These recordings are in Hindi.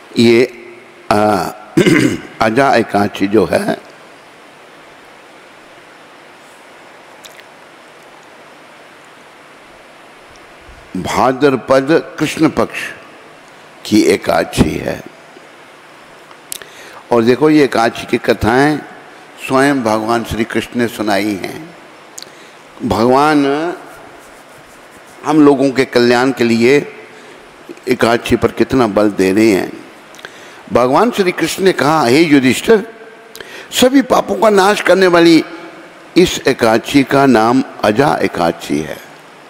ये अजा एकादशी जो है भाद्रपद कृष्ण पक्ष की एकादशी है। और देखो ये एकादशी की कथाएं स्वयं भगवान श्री कृष्ण ने सुनाई हैं। भगवान हम लोगों के कल्याण के लिए एकादशी पर कितना बल दे रहे हैं। भगवान श्री कृष्ण ने कहा, हे युधिष्ठिर, सभी पापों का नाश करने वाली इस एकादशी का नाम अजा एकादशी है।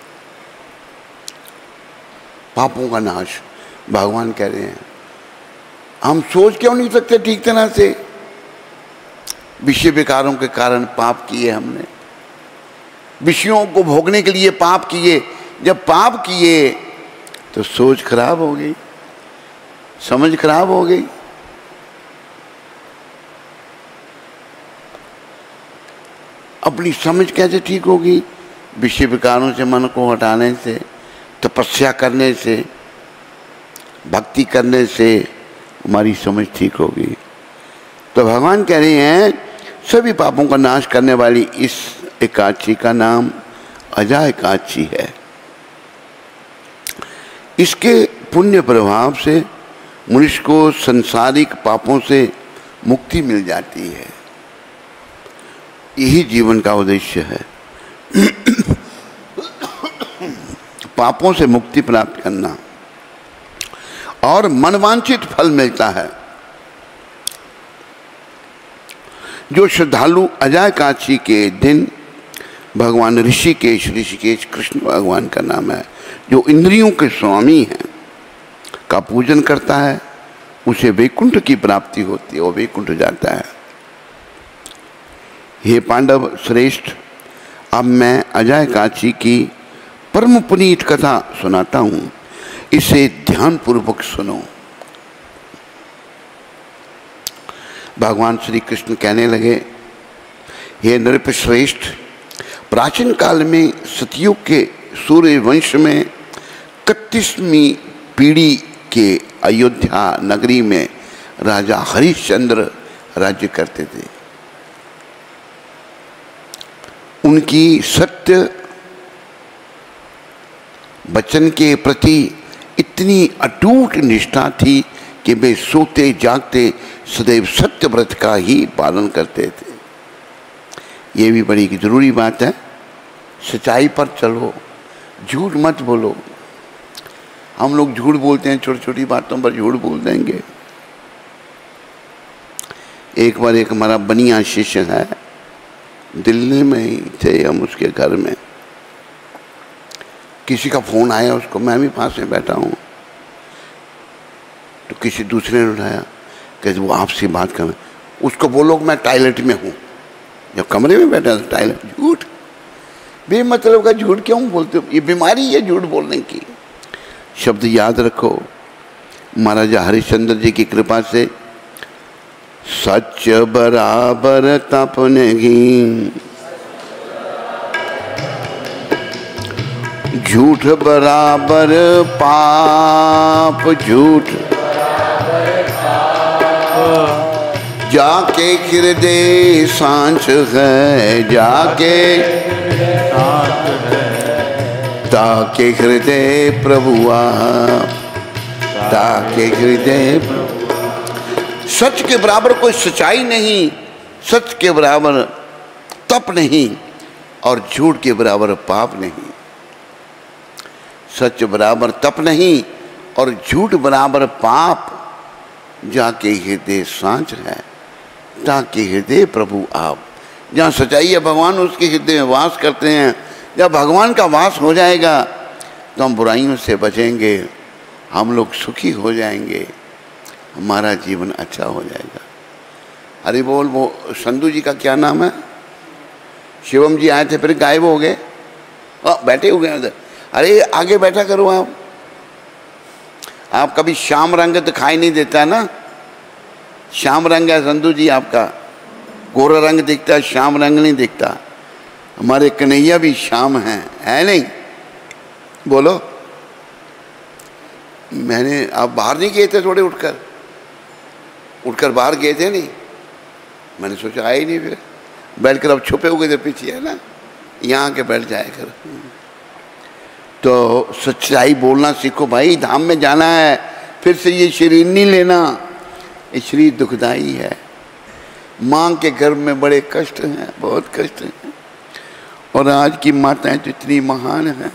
पापों का नाश भगवान कह रहे हैं। हम सोच क्यों नहीं सकते ठीक तरह से? विषय विकारों के कारण पाप किए हमने, विषयों को भोगने के लिए पाप किए। जब पाप किए तो सोच खराब हो गई, समझ खराब हो गई। अपनी समझ कैसे ठीक होगी? विषय विकारों से मन को हटाने से, तपस्या करने से, भक्ति करने से हमारी समझ ठीक होगी। तो भगवान कह रहे हैं सभी पापों का नाश करने वाली इस एकादशी का नाम अजा एकादशी है। इसके पुण्य प्रभाव से मनुष्य को संसारिक पापों से मुक्ति मिल जाती है। यही जीवन का उद्देश्य है, पापों से मुक्ति प्राप्त करना, और मनवांछित फल मिलता है। जो श्रद्धालु अजा एकादशी के दिन भगवान ऋषिकेश कृष्ण भगवान का नाम है, जो इंद्रियों के स्वामी हैं, का पूजन करता है, उसे वैकुंठ की प्राप्ति होती है, वो वैकुंठ जाता है। हे पांडव श्रेष्ठ, अब मैं अजा एकादशी की परम पुनीत कथा सुनाता हूँ, इसे ध्यान पूर्वक सुनो। भगवान श्री कृष्ण कहने लगे, हे नृप श्रेष्ठ, प्राचीन काल में सतयुग के सूर्य वंश में 31वीं पीढ़ी के अयोध्या नगरी में राजा हरिश्चंद्र राज्य करते थे। उनकी सत्य वचन के प्रति इतनी अटूट निष्ठा थी कि वे सोते जागते सदैव सत्य व्रत का ही पालन करते थे। ये भी बड़ी जरूरी बात है। सच्चाई पर चलो, झूठ मत बोलो। हम लोग झूठ बोलते हैं, छोटी छोटी बातों पर झूठ बोल देंगे। एक बार एक हमारा बनिया शिष्य है, दिल्ली में ही थे हम, उसके घर में किसी का फोन आया उसको, मैं भी पास में बैठा हूँ, तो किसी दूसरे ने उठाया, कहते वो आपसे बात कर। उसको बोलो कि मैं टॉयलेट में हूँ, जब कमरे में बैठा था टॉयलेट। झूठ, बेमतलब का झूठ क्यों बोलते हो? ये बीमारी है झूठ बोलने की। शब्द याद रखो। महाराजा हरिश्चंद्र जी की कृपा से सच बराबर तप नहीं, झूठ बराबर पाप, झूठ जाके हृदय सांच है, जाके ताके हृदय प्रभु आप, ताके हृदय। सच के बराबर कोई सच्चाई नहीं, सच के बराबर तप नहीं, और झूठ के बराबर पाप नहीं। सच बराबर तप नहीं और झूठ बराबर पाप, जाके हृदय सांच है, ताके हृदय प्रभु आप। जहाँ सच्चाई है भगवान उसके हृदय में वास करते हैं। जब भगवान का वास हो जाएगा तो हम बुराइयों से बचेंगे, हम लोग सुखी हो जाएंगे, हमारा जीवन अच्छा हो जाएगा। अरे बोल, वो संधू जी का क्या नाम है? शिवम जी आए थे फिर गायब हो गए। बैठे हुए हैं उधर। अरे आगे बैठा करो आप कभी श्याम रंग दिखाई नहीं देता ना? श्याम रंग है संधू जी आपका, गोरा रंग दिखता है, श्याम रंग नहीं दिखता। हमारे कन्हैया भी श्याम हैं, है नहीं? बोलो। मैंने आप बाहर नहीं गए थे थोड़े उठकर? उठकर बाहर गए थे नहीं, मैंने सोचा आए नहीं, फिर बैठ कर अब छुपे हुए थे पीछे, है ना, यहाँ के बैठ जाए कर। तो सच्चाई बोलना सीखो भाई, धाम में जाना है, फिर से ये शरीर नहीं लेना, ये शरीर दुखदाई है। माँ के गर्भ में बड़े कष्ट हैं, बहुत कष्ट हैं, और आज की माताएं तो इतनी महान हैं।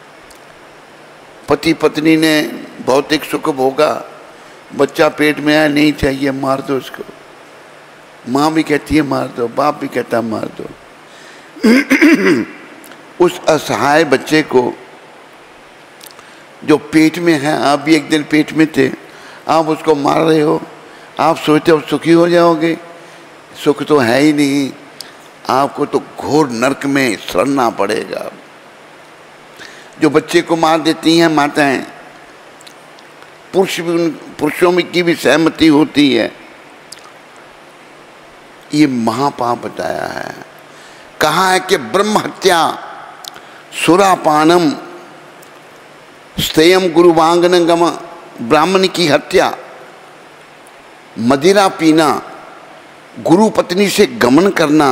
पति पत्नी ने भौतिक सुख भोगा, बच्चा पेट में आया, नहीं चाहिए, मार दो उसको। माँ भी कहती है मार दो, बाप भी कहता है मार दो। उस असहाय बच्चे को जो पेट में है, आप भी एक दिन पेट में थे, आप उसको मार रहे हो, आप सोचते हो सुखी हो जाओगे, सुख तो है ही नहीं, आपको तो घोर नरक में सड़ना पड़ेगा। जो बच्चे को मार देती हैं माताएं, पुरुषों में की भी सहमति होती है, ये महापाप बताया है। कहा है कि ब्रह्म हत्या, सुरापानम, स्तेयम गुरुवांगनगम, ब्राह्मण की हत्या, मदिरा पीना, गुरु पत्नी से गमन करना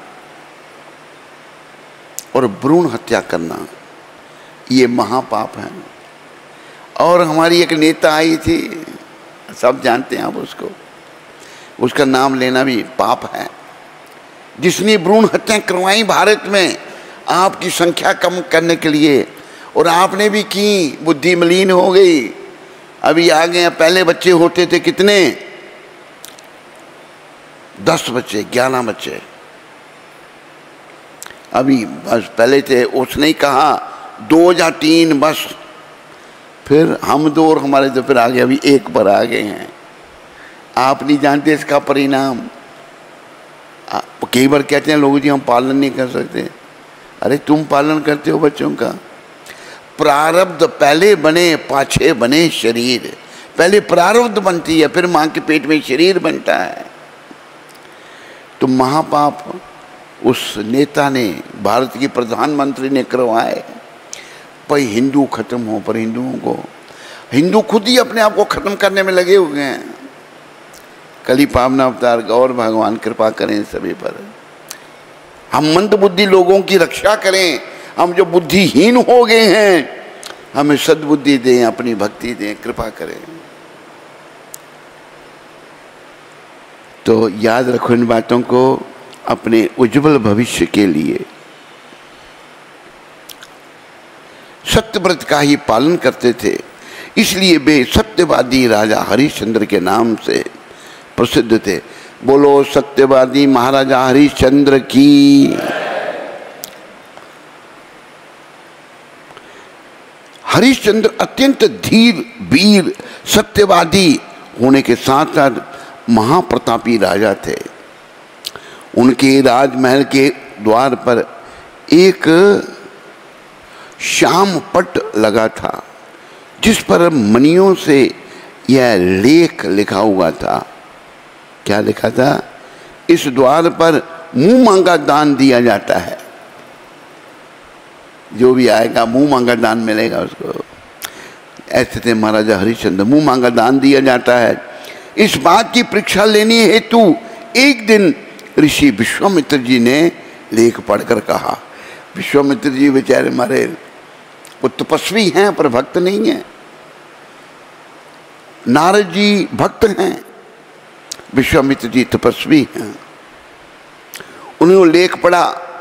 और भ्रूण हत्या करना, ये महापाप है। और हमारी एक नेता आई थी, सब जानते हैं आप उसको, उसका नाम लेना भी पाप है, जिसने भ्रूण हत्या करवाई भारत में आपकी संख्या कम करने के लिए, और आपने भी की, बुद्धि मलिन हो गई। अभी आ गए, पहले बच्चे होते थे कितने, 10 बच्चे, 11 बच्चे, अभी बस पहले थे, उसने कहा 2 या 3 बस, फिर हम 2 और हमारे तो फिर आगे अभी 1 पर आ गए हैं। आप नहीं जानते इसका परिणाम। कई बार कहते हैं लोग जी हम पालन नहीं कर सकते, अरे तुम पालन करते हो बच्चों का। प्रारब्ध पहले बने, पाछे बने शरीर, पहले प्रारब्ध बनती है, फिर माँ के पेट में शरीर बनता है। तो महापाप उस नेता ने, भारत की प्रधानमंत्री ने करवाए, पर हिंदू खत्म हो, पर हिंदुओं को, हिंदू खुद ही अपने आप को खत्म करने में लगे हुए हैं। कली पावना अवतार गौर भगवान कृपा करें सभी पर। हम मंद बुद्धि लोगों की रक्षा करें, हम जो बुद्धिहीन हो गए हैं हमें सद्बुद्धि दें, अपनी भक्ति दें, कृपा करें। तो याद रखो इन बातों को अपने उज्जवल भविष्य के लिए। सत्यव्रत का ही पालन करते थे, इसलिए वे सत्यवादी राजा हरिश्चंद्र के नाम से प्रसिद्ध थे। बोलो सत्यवादी महाराजा हरिश्चंद्र की। हरिश्चंद्र अत्यंत धीर, वीर, सत्यवादी होने के साथ साथ महाप्रतापी राजा थे। उनके राजमहल के द्वार पर एक श्याम पट लगा था, जिस पर मणियों से यह लेख लिखा हुआ था। क्या लिखा था? इस द्वार पर मुंह मांगा दान दिया जाता है, जो भी आएगा मुंह मांगा दान मिलेगा उसको। ऐसे थे महाराजा हरिश्चंद्र, मुंह मांगा दान दिया जाता है। इस बात की परीक्षा लेने हेतु एक दिन ऋषि विश्वामित्र जी ने लेख पढ़कर कहा। विश्वामित्र जी बेचारे हमारे वो तपस्वी हैं पर भक्त नहीं हैं। नारद जी भक्त हैं, विश्वामित्र जी तपस्वी हैं। उन्होंने लेख पढ़ा।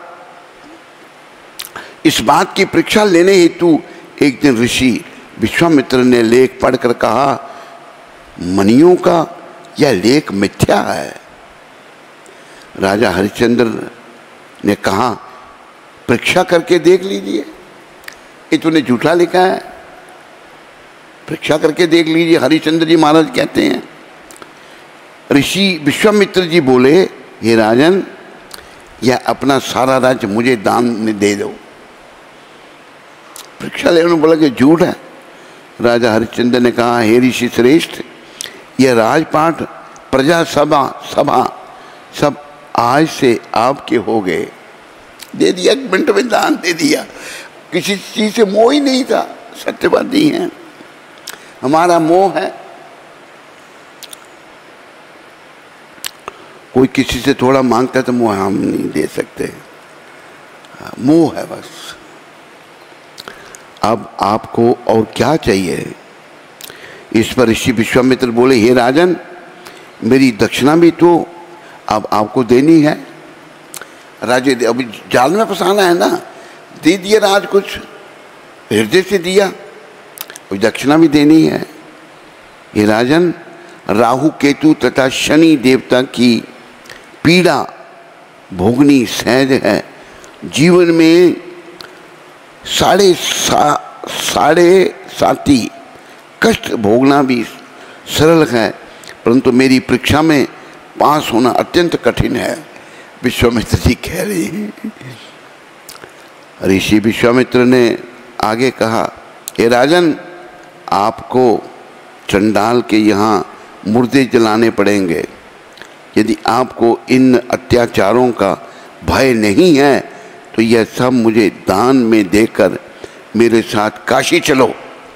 इस बात की परीक्षा लेने हेतु एक दिन ऋषि विश्वामित्र ने लेख पढ़कर कहा, मणियों का यह लेख मिथ्या है। राजा हरिश्चंद्र ने कहा, परीक्षा करके देख लीजिए, ये तूने झूठा लिखा है, परीक्षा करके देख लीजिए। हरिश्चंद्र जी महाराज कहते हैं। ऋषि विश्वामित्र जी बोले, हे राजन, यह अपना सारा राज्य मुझे दान में दे दो। परीक्षा लेने बोला कि झूठ है। राजा हरिश्चंद्र ने कहा, हे ऋषि श्रेष्ठ, यह राजपाट, प्रजा सभा सब आज से आपके हो गए। दे दिया, 1 मिनट में दान दे दिया। किसी चीज से मोह ही नहीं था। सत्यवादी हैं। हमारा मोह है कोई किसी से थोड़ा मांगता है तो मुँह हम नहीं दे सकते, मोह है बस। अब आपको और क्या चाहिए? इस पर ऋषि विश्वामित्र बोले, हे राजन, मेरी दक्षिणा भी तो अब आपको देनी है। राजे अभी जाल में फंसाना है ना, दे दिया राज, कुछ हृदय से दिया, अभी दक्षिणा भी देनी है। हे राजन, राहु केतु तथा शनि देवता की पीड़ा भोगनी सहज है। जीवन में साढ़े साती कष्ट भोगना भी सरल है, परंतु मेरी परीक्षा में पास होना अत्यंत कठिन है। विश्वामित्र जी कह रहे हैं। ऋषि विश्वामित्र ने आगे कहा, हे राजन, आपको चंडाल के यहाँ मुर्दे जलाने पड़ेंगे। यदि आपको इन अत्याचारों का भय नहीं है तो यह सब मुझे दान में देकर मेरे साथ काशी चलो।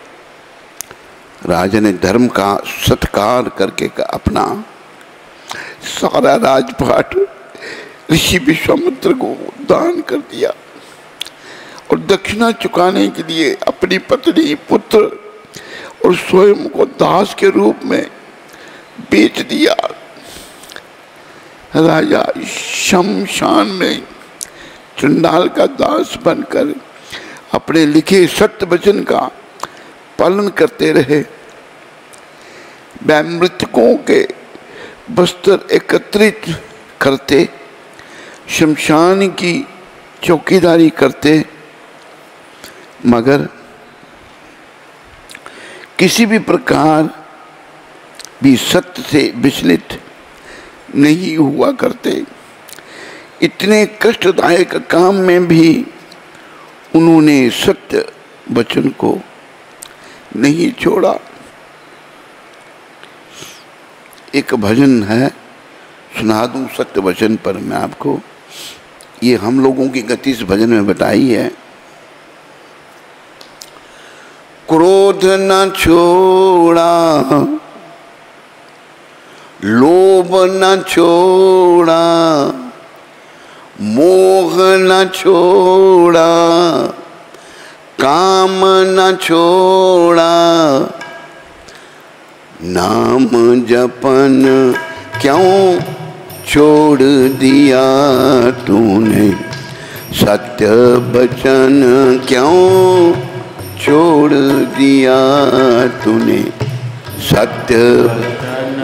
राजा ने धर्म का सत्कार करके अपना सारा राजपाट ऋषि विश्वामित्र को दान कर दिया और दक्षिणा चुकाने के लिए अपनी पत्नी, पुत्र और स्वयं को दास के रूप में बेच दिया। राजा शमशान में चंडाल का दास बनकर अपने लिखे सत्य वचन का पालन करते रहे। वह मृतकों के वस्त्र एकत्रित करते, शमशान की चौकीदारी करते, मगर किसी भी प्रकार भी सत्य से विचलित नहीं हुआ करते। इतने कष्टदायक काम में भी उन्होंने सत्य वचन को नहीं छोड़ा। एक भजन है, सुना दूं सत्य वचन पर मैं आपको। ये हम लोगों की गति इस भजन में बताई है। क्रोध न छोड़ा, लोभ न छोड़ा, मोह न छोड़ा, काम न छोड़ा, नाम जपन क्यों छोड़ दिया तूने, सत्य वचन क्यों छोड़ दिया तूने, सत्य वचन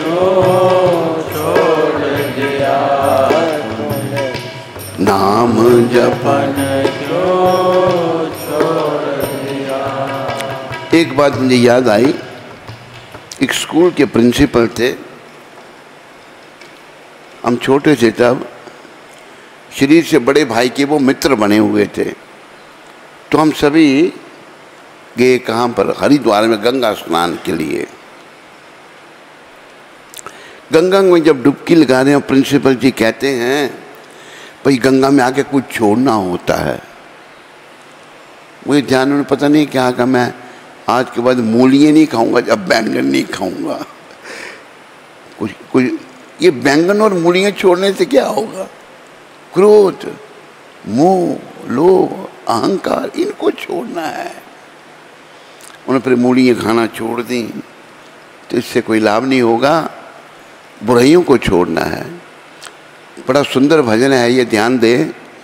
छोड़ दिया तूने, नाम जपन क्यों छोड़ दिया। एक बात मुझे याद आई, एक स्कूल के प्रिंसिपल थे, हम छोटे थे तब, शरीर से बड़े भाई के वो मित्र बने हुए थे। तो हम सभी गए कहाँ पर, हरिद्वार में गंगा स्नान के लिए। गंगा में जब डुबकी लगा रहे हैं, प्रिंसिपल जी कहते हैं भाई गंगा में आके कुछ छोड़ना होता है। मुझे ध्यान में पता नहीं क्या कहा, मैं आज के बाद मूलियाँ नहीं खाऊंगा, जब बैंगन नहीं खाऊंगा। कुछ ये बैंगन और मूलियाँ छोड़ने से क्या होगा? क्रोध, मोह, लोभ, अहंकार, इनको छोड़ना है। उन्होंने फिर मूलियाँ खाना छोड़ दी, तो इससे कोई लाभ नहीं होगा, बुराइयों को छोड़ना है। बड़ा सुंदर भजन है, ये ध्यान दे।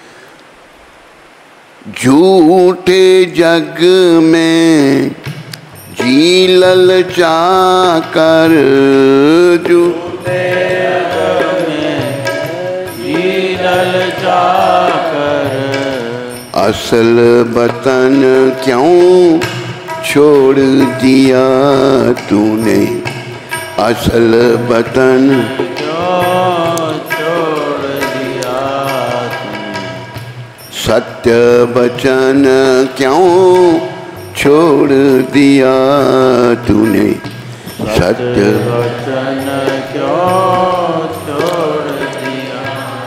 झूठे जग में जी ललचा कर, झूठे जग में जी ललचा कर, असल वतन क्यों छोड़ दिया तूने, असल वतन क्यों छोड़ दिया तूने, सत्य वचन क्यों छोड़ दिया तूने, सत्य वचन क्यों छोड़ दिया।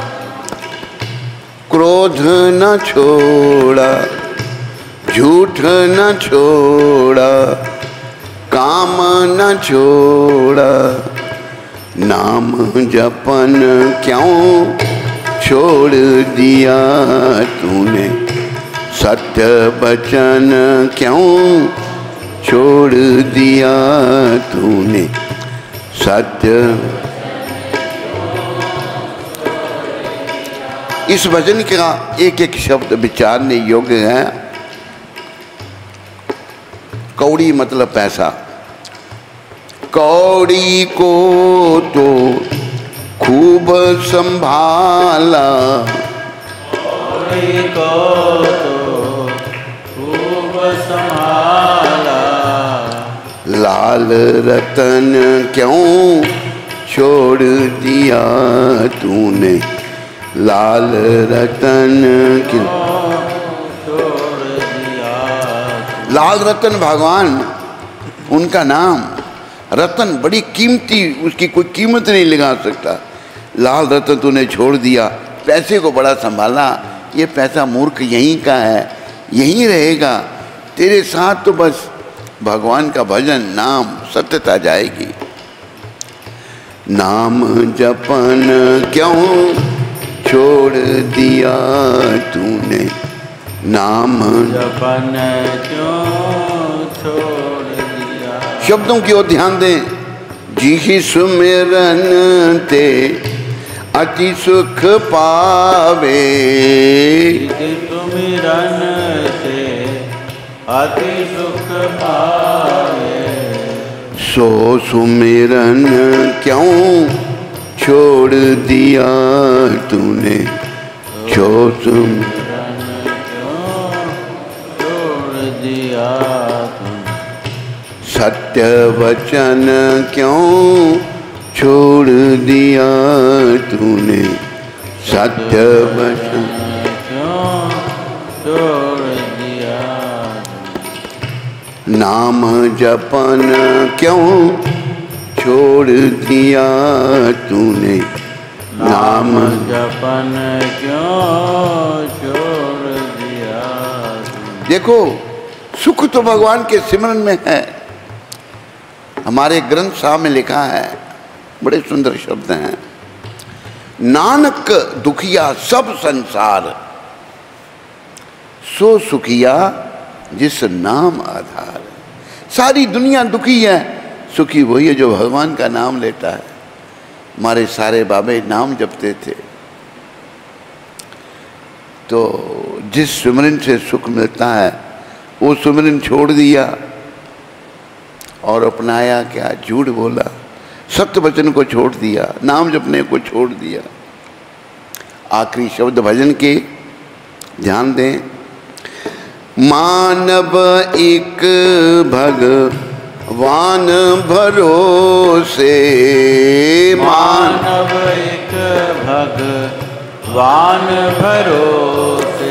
क्रोध न छोड़ा, झूठ न छोड़ा, काम न छोड़ा, नाम जपन क्यों छोड़ दिया तूने, सत्य वचन क्यों छोड़ दिया तूने, सत्य। इस भजन का एक एक शब्द विचारने योग्य है। कौड़ी मतलब पैसा। कौड़ी को तो खूब संभाला, कौड़ी को तो खूब संभाला, लाल रतन क्यों छोड़ दिया तूने, लाल रतन क्यों छोड़ दिया। लाल रतन भगवान, उनका नाम रतन, बड़ी कीमती, उसकी कोई कीमत नहीं लगा सकता। लाल रतन तूने छोड़ दिया, पैसे को बड़ा संभाला। ये पैसा मूर्ख यहीं का है, यहीं रहेगा तेरे साथ, तो बस भगवान का भजन नाम सत्यता जाएगी। नाम जपन क्यों छोड़ दिया तूने, नाम जपन क्यों छोड़ दिया। शब्दों की ओर ध्यान दें। जी सुमिरन ते अति सुख पावे, जी सुमिरन ते अति सुख पावे, सो सुमिरन क्यों छोड़ दिया तूने, सो सुमिरन क्यों छोड़ दिया तूने, सत्य वचन क्यों छोड़ दिया तूने, सत्य वचन क्यों छोड़ दिया। नाम जपन क्यों छोड़ दिया तूने, नाम जपन क्यों छोड़ दिया। देखो, सुख तो भगवान के सिमरन में है। हमारे ग्रंथ साहब में लिखा है, बड़े सुंदर शब्द हैं, नानक दुखिया सब संसार, सो सुखिया जिस नाम आधार। सारी दुनिया दुखी है, सुखी वही है जो भगवान का नाम लेता है। हमारे सारे बाबे नाम जपते थे, तो जिस सुमिरन से सुख मिलता है वो सुमिरन छोड़ दिया और अपनाया क्या, झूठ बोला, सत्य वचन को छोड़ दिया, नाम जपने को छोड़ दिया। आखिरी शब्द भजन के ध्यान दें। मानव एक भगवान भरोसे, मानव एक भगवान भरोसे,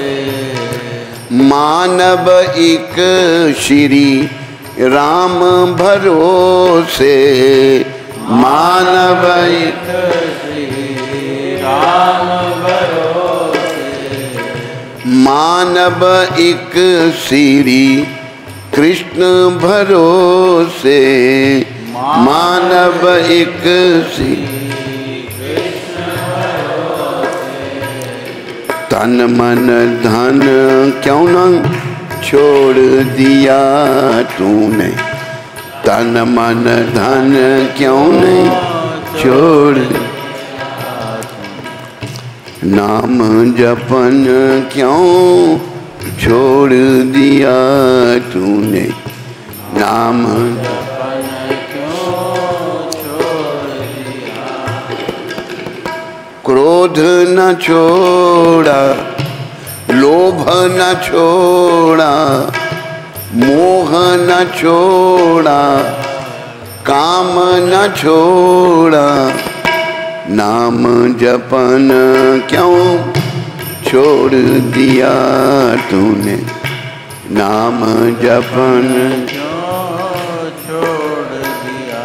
मानव एक श्री राम भरोसे, मानव एक श्री राम भरोसे, मानव एक श्री कृष्ण भरोसे, मानव एक श्री तन मन धन क्यों न छोड़ दिया तूने, तन मन धन क्यों नहीं छोड़, नाम जपन क्यों छोड़ दिया तूने, नाम जपन क्यों छोड़ दिया। क्रोध न छोड़ा, लोभ न छोड़ा, मोह न छोड़ा, काम न छोड़ा, नाम जपन क्यों छोड़ दिया तूने, नाम जपन क्यों छोड़ दिया।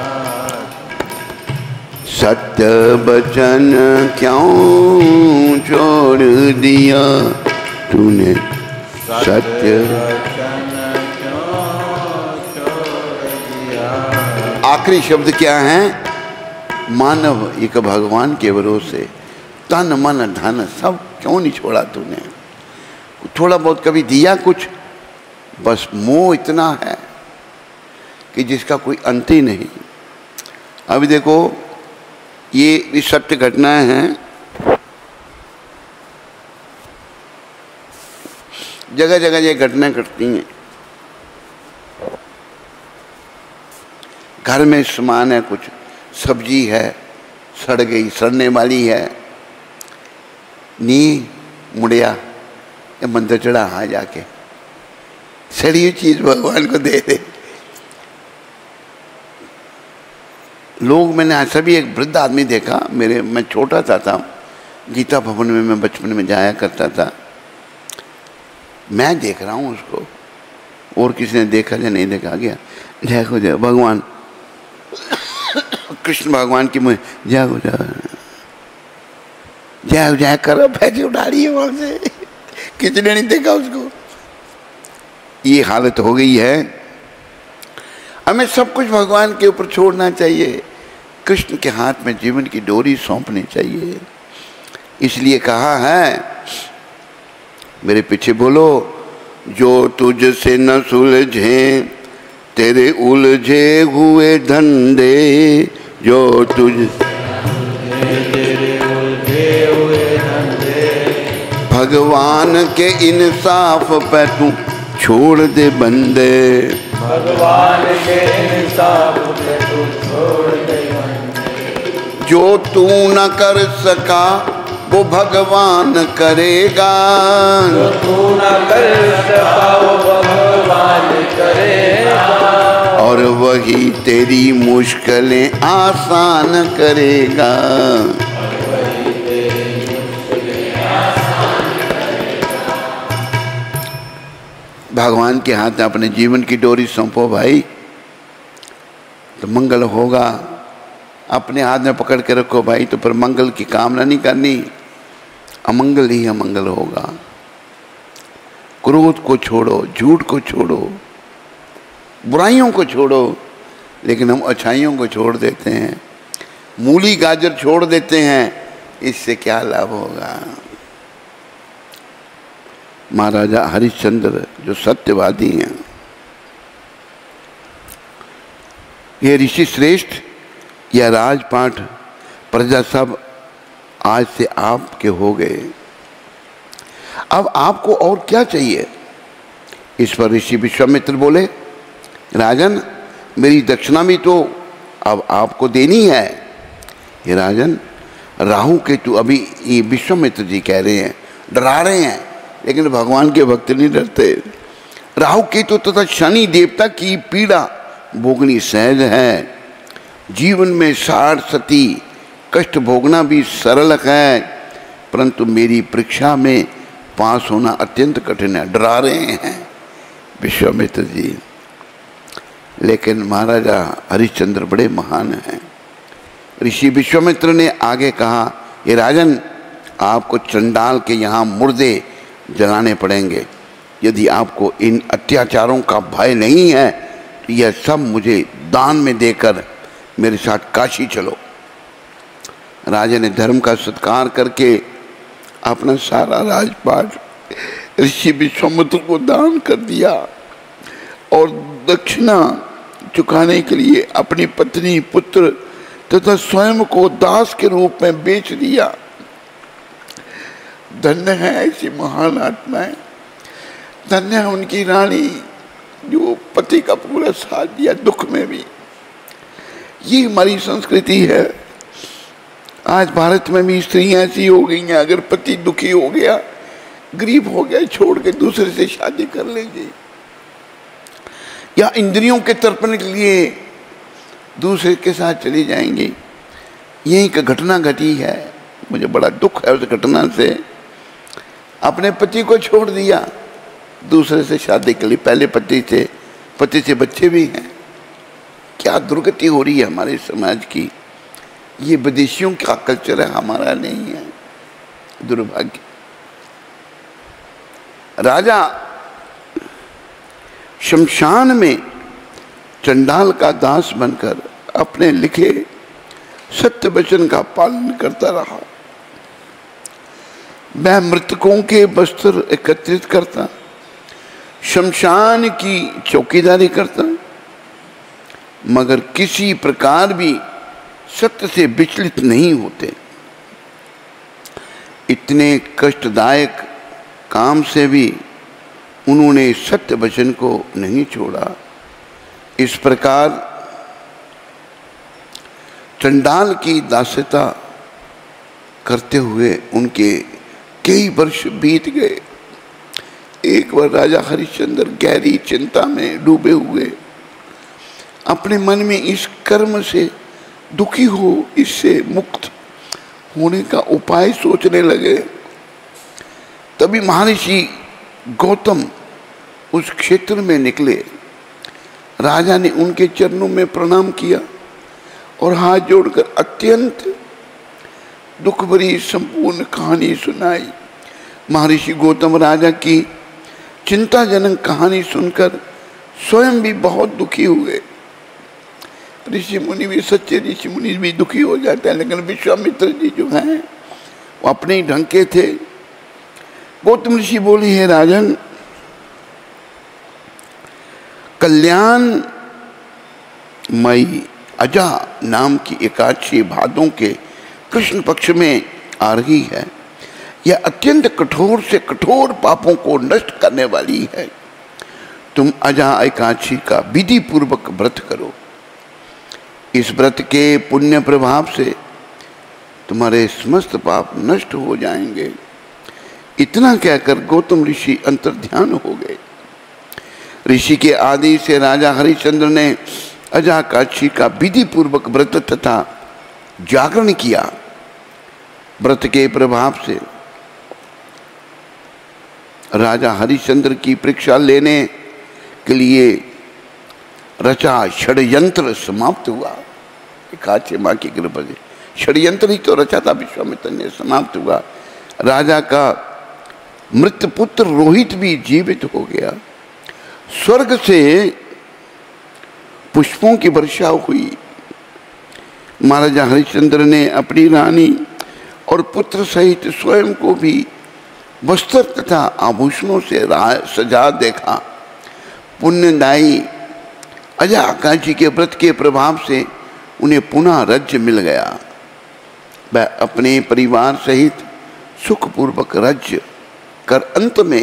सत्य वचन क्यों छोड़ दिया तूने, सत्य वचन क्यों छोड़ दिया। आखिरी शब्द क्या है? मानव एक भगवान के भरोसे तन मन धन सब क्यों नहीं छोड़ा तूने? थोड़ा बहुत कभी दिया कुछ, बस मोह इतना है कि जिसका कोई अंत ही नहीं। अभी देखो ये सत्य घटनाएं हैं, जगह जगह ये घटनाएं घटती हैं। घर में सामान है, कुछ सब्जी है सड़ गई, सड़ने वाली है, नी मुड़िया ये मंदिर चढ़ा हाँ जाके सड़ी हुई चीज भगवान को दे दे। लोग, मैंने आज सभी एक वृद्ध आदमी देखा, मैं छोटा था गीता भवन में मैं बचपन में जाया करता था, मैं देख रहा हूँ उसको, और किसी ने देखा या नहीं देखा, गया जय हो जय भगवान कृष्ण भगवान की मुझे जय हो जय करो, पैसे उठा रही है वहां से, किसी ने नहीं देखा उसको। ये हालत हो गई है। हमें सब कुछ भगवान के ऊपर छोड़ना चाहिए, कृष्ण के हाथ में जीवन की डोरी सौंपनी चाहिए। इसलिए कहा है, मेरे पीछे बोलो, जो तुझसे न सुलझे तेरे उलझे हुए धंधे, जो तुझ भगवान के इंसाफ पे तू छोड़ दे बंदे, भगवान के इंसाफ पे तू छोड़ दे बंदे। जो तू न कर सका वो भगवान करेगा, जो तू न कर सका वो भगवान करेगा, और वही तेरी मुश्किलें आसान करेगा। भगवान के हाथ में अपने जीवन की डोरी सौंपो भाई, तो मंगल होगा। अपने हाथ में पकड़ के रखो भाई, तो फिर मंगल की कामना नहीं करनी, अमंगल ही अमंगल होगा। क्रोध को छोड़ो, झूठ को छोड़ो, बुराइयों को छोड़ो, लेकिन हम अच्छाइयों को छोड़ देते हैं, मूली गाजर छोड़ देते हैं, इससे क्या लाभ होगा? महाराजा हरिश्चंद्र जो सत्यवादी हैं, ये ऋषि श्रेष्ठ या राजपाट प्रजा सब आज से आपके हो गए। अब आपको और क्या चाहिए? इस पर ऋषि विश्वामित्र बोले, राजन मेरी दक्षिणा भी तो अब आपको देनी है। ये राजन, राहु केतु, अभी ये विश्वामित्र जी कह रहे हैं, डरा रहे हैं, लेकिन भगवान के भक्त नहीं डरते। राहु केतु तथा शनि देवता की पीड़ा भोगनी सहज है, जीवन में 60 सती कष्ट भोगना भी सरल है, परंतु मेरी परीक्षा में पास होना अत्यंत कठिन है। डरा रहे हैं विश्वामित्र जी, लेकिन महाराजा हरिश्चंद्र बड़े महान हैं। ऋषि विश्वामित्र ने आगे कहा, ये राजन, आपको चंडाल के यहाँ मुर्दे जलाने पड़ेंगे। यदि आपको इन अत्याचारों का भय नहीं है तो यह सब मुझे दान में देकर मेरे साथ काशी चलो। राजा ने धर्म का सत्कार करके अपना सारा राजपाट ऋषि विश्वामित्र को दान कर दिया और दक्षिणा चुकाने के लिए अपनी पत्नी, पुत्र तथा स्वयं को दास के रूप में बेच दिया। धन्य है ऐसी महान आत्माएं, धन्य है उनकी रानी जो पति का पूरा साथ दिया दुख में भी। ये हमारी संस्कृति है। आज भारत में भी स्त्रियां ऐसी हो गई हैं, अगर पति दुखी हो गया, गरीब हो गया, छोड़ के दूसरे से शादी कर लेंगे, या इंद्रियों के तर्पण के लिए दूसरे के साथ चली जाएंगी। यही एक घटना घटी है, मुझे बड़ा दुख है उस घटना से। अपने पति को छोड़ दिया, दूसरे से शादी के लिए, पहले पति से बच्चे भी हैं। क्या दुर्गति हो रही है हमारे समाज की। ये विदेशियों का कल्चर है, हमारा नहीं है, दुर्भाग्य। राजा शमशान में चंडाल का दास बनकर अपने लिखे सत्य वचन का पालन करता रहा। वह मृतकों के वस्त्र एकत्रित करता, शमशान की चौकीदारी करता, मगर किसी प्रकार भी सत्य से विचलित नहीं होते। इतने कष्टदायक काम से भी उन्होंने सत्य वचन को नहीं छोड़ा। इस प्रकार चंडाल की दास्यता करते हुए उनके कई वर्ष बीत गए। एक बार राजा हरिश्चंद्र गहरी चिंता में डूबे हुए अपने मन में इस कर्म से दुखी हो इससे मुक्त होने का उपाय सोचने लगे। तभी महर्षि गौतम उस क्षेत्र में निकले। राजा ने उनके चरणों में प्रणाम किया और हाथ जोड़कर अत्यंत दुख भरी संपूर्ण कहानी सुनाई। महर्षि गौतम राजा की चिंताजनक कहानी सुनकर स्वयं भी बहुत दुखी हुए। ऋषि मुनि भी, सच्चे ऋषि मुनि भी दुखी हो जाते हैं, लेकिन विश्वामित्र जी जो हैं वो अपने ही ढंग के थे। गौतम ऋषि बोले, हे राजन, कल्याणमयी अजा नाम की एकादशी भादों के कृष्ण पक्ष में आ रही है। यह अत्यंत कठोर से कठोर पापों को नष्ट करने वाली है। तुम अजा एकादशी का विधि पूर्वक व्रत करो। इस व्रत के पुण्य प्रभाव से तुम्हारे समस्त पाप नष्ट हो जाएंगे। इतना कहकर गौतम ऋषि अंतर्ध्यान हो गए। ऋषि के आदेश से राजा हरिश्चंद्र ने अजा एकादशी का विधि पूर्वक व्रत तथा जागरण किया। व्रत के प्रभाव से राजा हरिश्चंद्र की परीक्षा लेने के लिए रचा षड्यंत्र समाप्त हुआ। एकादशी माँ की कृपा से षड्यंत्र ही तो रचा था विश्वामित्र ने, समाप्त हुआ। राजा का मृत पुत्र रोहित भी जीवित हो गया। स्वर्ग से पुष्पों की वर्षा हुई। महाराजा हरिश्चंद्र ने अपनी रानी और पुत्र सहित स्वयं को भी वस्त्र तथा आभूषणों से सजा देखा। पुण्यदायी अजा एकादशी के व्रत के प्रभाव से उन्हें पुनः राज्य मिल गया। वह अपने परिवार सहित सुखपूर्वक राज्य कर अंत में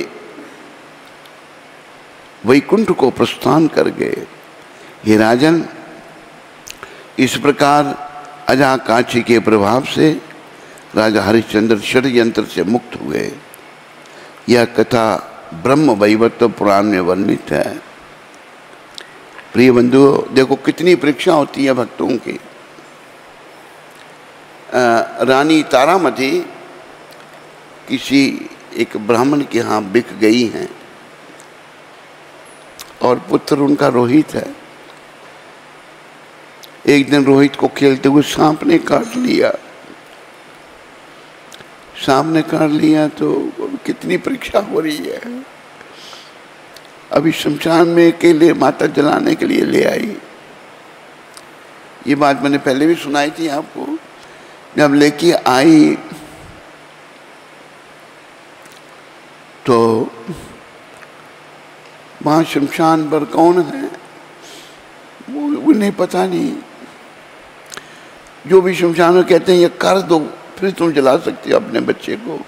वैकुंठ को प्रस्थान कर गए। हे राजन, इस प्रकार अजा एकादशी के प्रभाव से राजा हरिश्चंद्र षड्यंत्र से मुक्त हुए। यह कथा ब्रह्म वैवर्त पुराण में वर्णित है। प्रिय बंधुओं, देखो कितनी परीक्षा होती है भक्तों की। रानी तारामती किसी एक ब्राह्मण के यहाँ बिक गई हैं और पुत्र उनका रोहित है। एक दिन रोहित को खेलते हुए सांप ने काट लिया। सांप ने काट लिया तो कितनी परीक्षा हो रही है। अभी शमशान में अकेले माता जलाने के लिए ले आई। ये बात मैंने पहले भी सुनाई थी आपको। जब लेके आई तो वहाँ शमशान पर कौन है वो उन्हें पता नहीं। जो भी शमशान में कहते हैं ये कर दो फिर तुम जला सकते हो अपने बच्चे को।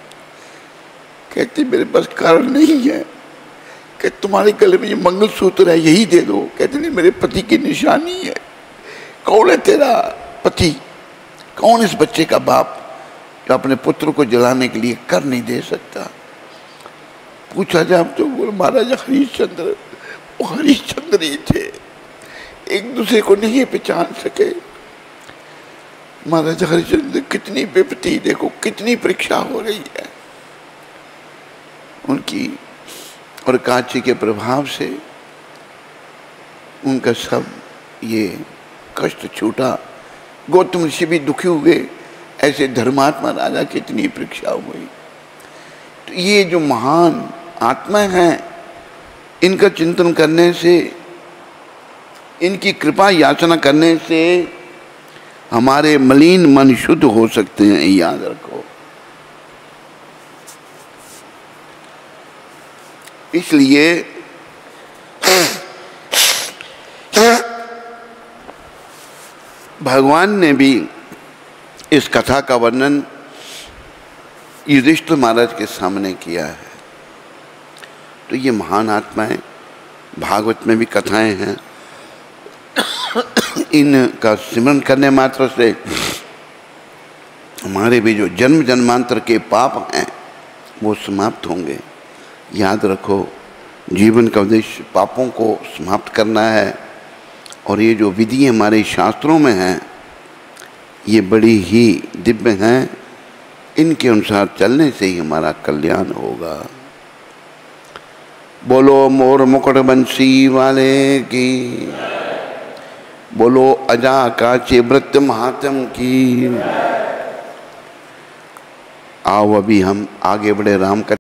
कहती मेरे पास कारण नहीं है। कि तुम्हारे गले में ये मंगलसूत्र है यही दे दो। कहते नहीं मेरे पति की निशानी है। कौन है तेरा पति? कौन इस बच्चे का बाप जो अपने पुत्र को जलाने के लिए कर नहीं दे सकता? पूछा जाए तो बोले महाराजा हरिश्चंद्र। वो हरिश्चंद्र ही थे, एक दूसरे को नहीं पहचान सके। महाराजा हरिश्चंद्र कितनी विपत्ति, देखो कितनी परीक्षा हो रही है उनकी। और एकादशी के प्रभाव से उनका सब ये कष्ट छूटा। गौतम ऋषि भी दुखी हुए। ऐसे धर्मात्मा राजा की इतनी परीक्षा हुई। तो ये जो महान आत्मा हैं इनका चिंतन करने से, इनकी कृपा याचना करने से हमारे मलिन मन शुद्ध हो सकते हैं, याद रखो। इसलिए भगवान ने भी इस कथा का वर्णन युधिष्ठिर महाराज के सामने किया है। तो ये महान आत्माएं, भागवत में भी कथाएं हैं, इनका सिमरन करने मात्र से हमारे भी जो जन्म जन्मांतर के पाप हैं वो समाप्त होंगे। याद रखो, जीवन का उद्देश्य पापों को समाप्त करना है। और ये जो विधि हमारे शास्त्रों में हैं ये बड़ी ही दिव्य हैं, इनके अनुसार चलने से ही हमारा कल्याण होगा। बोलो मोर मुकुट बंसी वाले की, बोलो अजा काचे व्रत महात्म की। आओ अभी हम आगे बढ़े राम का